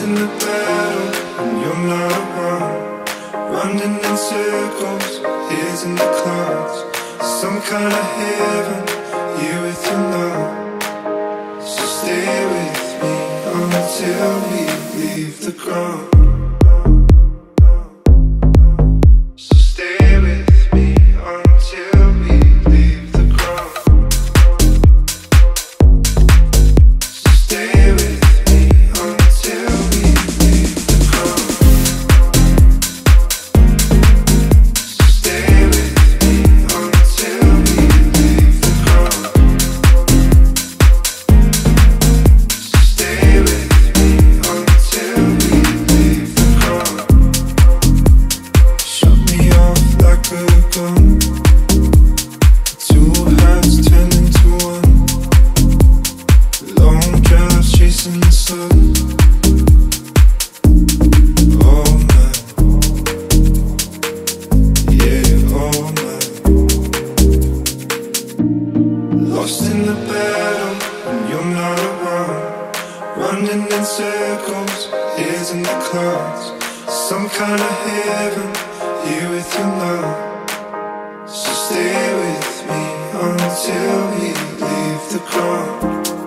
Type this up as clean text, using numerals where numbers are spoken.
in the battle and you're not around. Running in circles, heads in the clouds. Some kind of heaven, here with you now. So stay with me until we leave the ground. So stay with me until we leave the ground. So stay with me until we leave the ground. So stay with me until we leave the ground. So stay with me until we leave the ground. Shut me off like a gun. Two hands turn into one. Long drives chasing the sun. All night, yeah, all night. Lost in the battle when you're not around. Running in circles, ears in the clouds. Some kind of heaven, here with you now. So stay with me until we leave the ground.